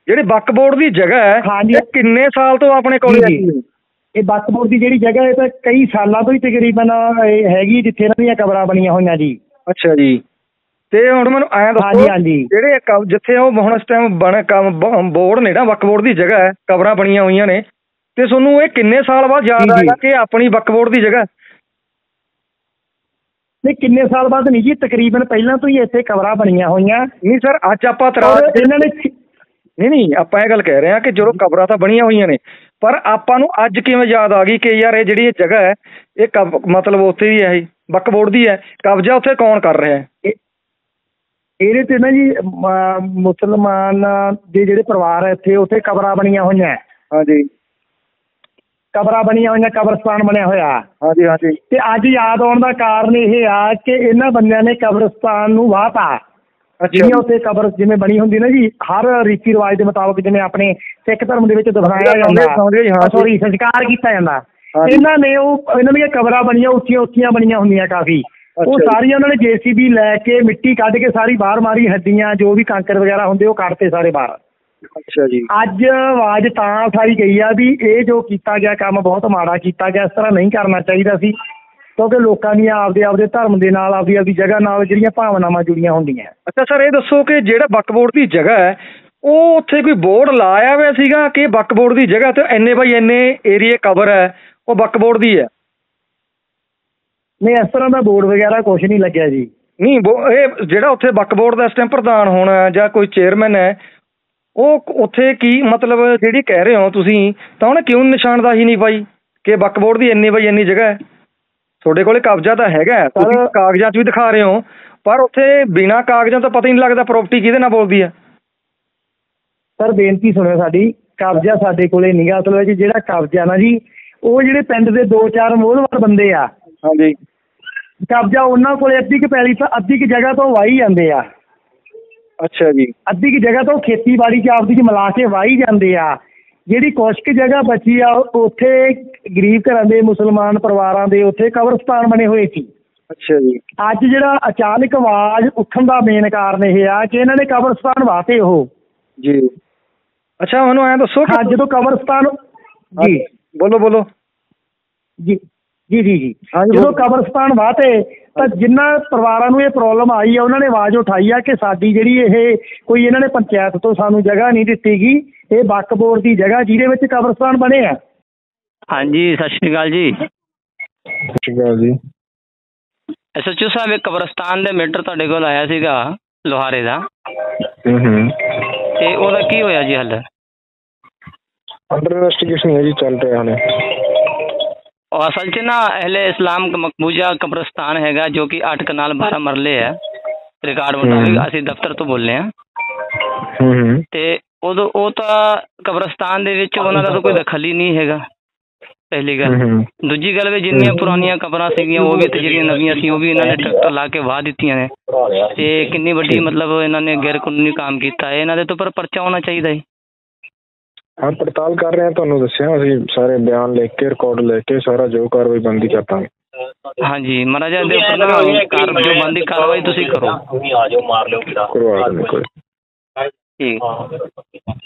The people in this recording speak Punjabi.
ਜਿਹੜੀ ਵਕਫ ਬੋਰਡ ਦੀ ਜਗ੍ਹਾ ਹੈ ਹਾਂਜੀ ਇਹ ਕਿੰਨੇ ਸਾਲ ਤੋਂ ਆਪਣੇ ਕੋਲ ਹੈ? ਇਹ ਵਕਫ ਬੋਰਡ ਦੀ ਜਿਹੜੀ ਜਗ੍ਹਾ ਇਹ ਤਾਂ ਕਈ ਸਾਲਾਂ ਤੋਂ ਹੀ ਤਕਰੀਬਨ ਹੈਗੀ ਜਿੱਥੇ ਇਹਨਾਂ ਦੀਆਂ ਕਬਰਾਂ ਬਣੀਆਂ ਹੋਈਆਂ ਜੀ। ਅੱਛਾ ਜੀ। ਤੇ ਹੁਣ ਮੈਨੂੰ ਐਂ ਦੱਸੋ ਜਿਹੜੇ ਜਿੱਥੇ ਉਹ ਹੁਣ ਇਸ ਟਾਈਮ ਬੋਰਡ ਨੇ ਨਾ ਵਕਫ ਬੋਰਡ ਦੀ ਜਗ੍ਹਾ ਹੈ, ਕਬਰਾਂ ਬਣੀਆਂ ਹੋਈਆਂ ਨੇ, ਤੇ ਤੁਹਾਨੂੰ ਇਹ ਕਿੰਨੇ ਸਾਲ ਬਾਅਦ ਯਾਦ ਆਏਗਾ ਕਿ ਆਪਣੀ ਵਕਫ ਬੋਰਡ ਦੀ ਜਗ੍ਹਾ? ਨਹੀਂ, ਕਿੰਨੇ ਸਾਲ ਬਾਅਦ ਨਹੀਂ ਜੀ, ਤਕਰੀਬਨ ਪਹਿਲਾਂ ਤੋਂ ਹੀ ਇੱਥੇ ਕਬਰਾਂ ਬਣੀਆਂ ਹੋਈਆਂ। ਨਹੀਂ ਸਰ, ਅੱਜ ਆਪਾਂ ਇਹਨਾਂ ਨੇ ਨਹੀਂ ਆਪਾਂ ਇਹ ਗੱਲ ਕਹਿ ਰਹੇ ਹਾਂ ਕਿ ਜਦੋਂ ਕਬਰਾਂ ਤਾਂ ਬਣੀਆਂ ਹੋਈਆਂ ਨੇ, ਪਰ ਆਪਾਂ ਨੂੰ ਅੱਜ ਕਿਵੇਂ ਯਾਦ ਆ ਗਈ ਕਿ ਯਾਰ ਇਹ ਜਿਹੜੀ ਜਗ੍ਹਾ ਹੈ ਇਹ ਮਤਲਬ ਉੱਥੇ ਦੀ ਹੈ, ਇਹ ਵਕਫ ਬੋਰਡ ਦੀ ਹੈ, ਕਬਜ਼ਾ ਉੱਥੇ ਕੌਣ ਕਰ ਰਿਹਾ ਹੈ? ਇਹਦੇ ਤੇ ਨਾ ਜੀ ਮੁਸਲਮਾਨ ਦੇ ਜਿਹੜੇ ਪਰਿਵਾਰ ਹੈ ਇੱਥੇ, ਉੱਥੇ ਕਬਰਾਂ ਬਣੀਆਂ ਹੋਈਆਂ। ਹਾਂਜੀ, ਕਬਰਾਂ ਬਣੀਆਂ ਹੋਈਆਂ, ਕਬਰਸਤਾਨ ਬਣਿਆ ਹੋਇਆ। ਹਾਂਜੀ ਹਾਂਜੀ। ਤੇ ਅੱਜ ਯਾਦ ਆਉਣ ਦਾ ਕਾਰਨ ਇਹ ਆ ਕਿ ਇਹਨਾਂ ਬੰਦਿਆਂ ਨੇ ਕਬਰਸਤਾਨ ਨੂੰ ਵਾਹਤਾ। ਜਿਹੜੀਆਂ ਉੱਥੇ ਕਬਰ ਜਿਵੇਂ ਬਣੀ ਹੁੰਦੀ ਨਾ ਜੀ, ਹਰ ਰੀਤੀ ਰਿਵਾਜ ਦੇ ਮੁਤਾਬਕ, ਜਿਵੇਂ ਆਪਣੇ ਸਿੱਖ ਧਰਮ ਦੇ ਵਿੱਚ ਦਫਨਾਇਆ ਜਾਂਦਾ, ਸੋਰੀ ਸੰਸਕਾਰ ਕੀਤਾ ਜਾਂਦਾ, ਇਹਨਾਂ ਨੇ ਇਹਨਾਂ ਦੀਆਂ ਕਬਰਾਂ ਬਣੀਆਂ ਉੱਚੀਆਂ ਉੱਚੀਆਂ ਬਣੀਆਂ ਹੁੰਦੀਆਂ ਕਾਫੀ। ਉਹ ਸਾਰੀਆਂ ਉਹਨਾਂ ਨੇ JCB ਲੈ ਕੇ ਮਿੱਟੀ ਕੱਢ ਕੇ ਸਾਰੀ ਬਾਹਰ ਮਾਰੀ, ਹੱਡੀਆਂ ਜੋ ਵੀ ਕੰਕਰ ਵਗੈਰਾ ਹੁੰਦੇ ਉਹ ਕੱਢਤੇ ਸਾਰੇ ਬਾਹਰ। ਅੱਛਾ ਜੀ। ਅੱਜ ਆਵਾਜ਼ ਤਾਂ ਉਠਾਈ ਗਈ ਆ ਵੀ ਇਹ ਜੋ ਕੀਤਾ ਗਿਆ ਕੰਮ ਬਹੁਤ ਮਾੜਾ ਕੀਤਾ ਗਿਆ, ਇਸ ਤਰ੍ਹਾਂ ਨਹੀਂ ਕਰਨਾ ਚਾਹੀਦਾ ਸੀ, ਕਿਉਂਕਿ ਲੋਕਾਂ ਦੀਆਂ ਆਪਦੇ ਧਰਮ ਦੇ ਨਾਲ, ਆਪਦੀ ਜਗ੍ਹਾ ਨਾਲ ਜਿਹੜੀਆਂ ਭਾਵਨਾਵਾਂ ਜੁੜੀਆਂ ਹੁੰਦੀਆਂ। ਅੱਛਾ ਸਰ, ਇਹ ਦੱਸੋ ਕਿ ਜਿਹੜਾ ਵਕਫ ਬੋਰਡ ਦੀ ਜਗ੍ਹਾ ਹੈ ਉਹ ਉੱਥੇ ਕੋਈ ਬੋਰਡ ਲਾਇਆ ਹੋਇਆ ਸੀਗਾ ਕਿ ਵਕਫ ਬੋਰਡ ਦੀ ਜਗ੍ਹਾ ਤੇ ਇੰਨੇ ਬਾਈ ਇੰਨੇ ਏਰੀਏ ਕਬਰ ਹੈ ਉਹ ਵਕਫ ਬੋਰਡ ਦੀ ਹੈ? ਨਹੀਂ, ਇਸ ਤਰ੍ਹਾਂ ਦਾ ਬੋਰਡ ਵਗੈਰਾ ਕੁਛ ਨਹੀਂ ਲੱਗਿਆ ਜੀ। ਨਹੀਂ, ਇਹ ਜਿਹੜਾ ਉੱਥੇ ਵਕਫ ਬੋਰਡ ਦਾ ਇਸ ਟਾਈਮ ਪ੍ਰਧਾਨ ਹੋਣਾ ਜਾਂ ਕੋਈ ਚੇਅਰਮੈਨ ਹੈ, ਉਹ ਉੱਥੇ ਕੀ ਮਤਲਬ ਜਿਹੜੀ ਕਹਿ ਰਹੇ ਹੋ ਤੁਸੀਂ, ਤਾਂ ਉਹਨੇ ਕਿਉਂ ਨਿਸ਼ਾਨਦਾਹੀ ਨਹੀਂ ਪਾਈ ਕਿ ਵਕਫ ਬੋਰਡ ਦੀ ਇੰਨੀ ਬਾਈ ਇੰਨੀ ਜਗ੍ਹਾ ਹੈ? ਤੁਹਾਡੇ ਕੋਲੇ ਕਬਜ਼ਾ ਤਾਂ ਹੈਗਾ, ਤੁਸੀਂ ਕਾਗਜ਼ਾਂ 'ਚ ਵੀ ਦਿਖਾ ਰਹੇ ਹੋ, ਪਰ ਉੱਥੇ ਬਿਨਾਂ ਕਾਗਜ਼ਾਂ ਤੋਂ ਪਤਾ ਹੀ ਨਹੀਂ ਲੱਗਦਾ ਪ੍ਰਾਪਰਟੀ ਕਿਹਦੇ ਨਾਲ ਬੋਲਦੀ ਹੈ। ਸਰ ਬੇਨਤੀ ਸੁਣਿਓ ਸਾਡੀ, ਕਬਜ਼ਾ ਸਾਡੇ ਕੋਲੇ ਨਹੀਂ ਗਾ। ਅਸਲ ਵਿੱਚ ਜਿਹੜਾ ਕਬਜ਼ਾ ਨਾ ਜੀ, ਉਹ ਜਿਹੜੇ ਪਿੰਡ ਦੇ 2-4 ਮੋਹਲਵਾਰ ਬੰਦੇ ਆ, ਹਾਂਜੀ, ਕਬਜ਼ਾ ਉਹਨਾਂ ਕੋਲੇ ਅੱਧੀ ਕੁ ਪੈਲੀ ਤਾਂ ਅੱਧੀ ਕੁ ਜਗ੍ਹਾ ਤੋਂ ਵਾਹੀ ਜਾਂਦੇ ਆ। ਅੱਛਾ ਜੀ। ਅੱਧੀ ਕੁ ਜਗ੍ਹਾ ਤੋਂ ਖੇਤੀਬਾੜੀ 'ਚ ਆਪਦੀ 'ਚ ਮਿਲਾ ਕੇ ਵਾਹੀ ਜਾਂਦੇ ਆ। ਜਿਹੜੀ ਕੁਛ ਕੁ ਜਗ੍ਹਾ ਬਚੀ ਆ ਉੱਥੇ ਗਰੀਬ ਘਰਾਂ ਦੇ ਮੁਸਲਮਾਨ ਪਰਿਵਾਰਾਂ ਦੇ ਉੱਥੇ ਕਬਰਸਤਾਨ ਬਣੇ ਹੋਏ ਸੀ। ਅੱਛਾ ਜੀ। ਅੱਜ ਜਿਹੜਾ ਅਚਾਨਕ ਆਵਾਜ਼ ਉੱਠਣ ਦਾ ਮੇਨ ਕਾਰਨ ਇਹ ਆ ਕਿ ਇਹਨਾਂ ਨੇ ਕਬਰਸਤਾਨ ਵਾਹਤੇ ਉਹ ਜੀ। ਅੱਛਾ, ਮੈਨੂੰ ਐਂ ਦੱਸੋ ਹਾਂ, ਜਦੋਂ ਕਬਰਸਤਾਨ ਜੀ ਬੋਲੋ ਜੀ ਜੀ ਜੀ ਜੀ ਜਦੋਂ ਕਬਰਸਤਾਨ ਵਾਹਤੇ ਤਾਂ ਜਿਨ੍ਹਾਂ ਪਰਿਵਾਰਾਂ ਨੂੰ ਇਹ ਪ੍ਰੋਬਲਮ ਆਈ ਆ ਉਹਨਾਂ ਨੇ ਆਵਾਜ਼ ਉਠਾਈ ਆ ਕਿ ਸਾਡੀ ਜਿਹੜੀ ਇਹ ਕੋਈ ਇਹਨਾਂ ਨੇ ਪੰਚਾਇਤ ਤੋਂ ਸਾਨੂੰ ਜਗ੍ਹਾ ਨਹੀਂ ਦਿੱਤੀ ਗਈ, ਇਹ ਵਕਫ ਬੋਰਡ ਦੀ ਜਗ੍ਹਾ ਜਿਹਦੇ ਵਿੱਚ ਕਬਰਸਤਾਨ ਬਣੇ ਆ। ਹਾਂਜੀ, ਸਤਿ ਸ਼੍ਰੀ ਅਕਾਲ ਜੀ। ਸਤਿ ਸ਼੍ਰੀ ਅਕਾਲ ਜੀ। SHO ਸਾਹਿਬ, ਇੱਕ ਕਬਰਸਤਾਨ ਦੇ ਮੀਟਰ ਤੁਹਾਡੇ ਕੋਲ ਆਇਆ ਸੀਗਾ ਲੋਹਾਰੇ ਦਾ, ਤੇ ਉਹਦਾ ਕੀ ਹੋਇਆ ਜੀ ਹੱਲ? ਅੰਡਰ ਇਨਵੈਸਟੀਗੇਸ਼ਨ ਹੈ ਜੀ, ਚੱਲ ਰਿਹਾ ਹਲੇ। ਅਸਲ 'ਚ ਨਾ ਅਹਿਲੇ ਇਸਲਾਮ ਮਕਬੂਜ਼ਾ ਕਬਰਸਤਾਨ ਹੈਗਾ ਜੋ ਕਿ 8 ਕਨਾਲ 12 ਮਰਲੇ ਹੈ ਰਿਕਾਰਡ ਮੁਤਾਬਿਕ, ਅਸੀਂ ਦਫ਼ਤਰ ਤੋਂ ਬੋਲੇ ਹਾਂ। ਤੇ ਉਹ ਤਾਂ ਕਬਰਸਤਾਨ ਦੇ ਵਿੱਚ ਉਹਨਾਂ ਦਾ ਤਾਂ ਕੋਈ ਦਖਲ ਹੀ ਨਹੀਂ ਹੈਗਾ, ਪਹਿਲੀ ਗੱਲ। ਦੂਜੀ ਗੱਲ ਵੀ ਜਿੰਨੀਆਂ ਪੁਰਾਣੀਆਂ ਕਬਰਾਂ ਸੀਗੀਆਂ ਉਹ ਵੀ ਤੇ ਜਿਹੜੀਆਂ ਨਵੀਆਂ ਸੀ ਉਹ ਵੀ ਇਹਨਾਂ ਨੇ ਟਰੈਕਟਰ ਲਾ ਕੇ ਵਾਹ ਦਿੱਤੀਆਂ ਨੇ। ਤੇ ਕਿੰਨੀ ਵੱਡੀ ਮਤਲਬ ਇਹਨਾਂ ਨੇ ਗੈਰ ਕਾਨੂੰਨੀ ਕੰਮ ਕੀਤਾ ਹੈ, ਇਹਨਾਂ ਦੇ ਤੋਂ ਪਰ ਪਰਚਾ ਹੋਣਾ ਚਾਹੀਦਾ ਹੈ। ਹਾਂ, ਪੜਤਾਲ ਕਰ ਰਹੇ ਹਾਂ, ਤੁਹਾਨੂੰ ਦੱਸਿਆ ਅਸੀਂ ਸਾਰੇ ਬਿਆਨ ਲਿਖ ਕੇ, ਰਿਕਾਰਡ ਲੈ ਕੇ ਸਾਰਾ ਜੋ ਕਾਰਵਾਈ ਬਣਦੀ ਕਰ ਦਾਂਗੇ। ਹਾਂਜੀ, ਮਹਾਰਾਜ ਦੇ ਉੱਪਰ ਜੋ ਬਣਦੀ ਕਾਰਵਾਈ ਤੁਸੀਂ ਕਰੋ। ਕਰਵਾ ਦਿੰਦੇ ਕੋਈ। ਠੀਕ।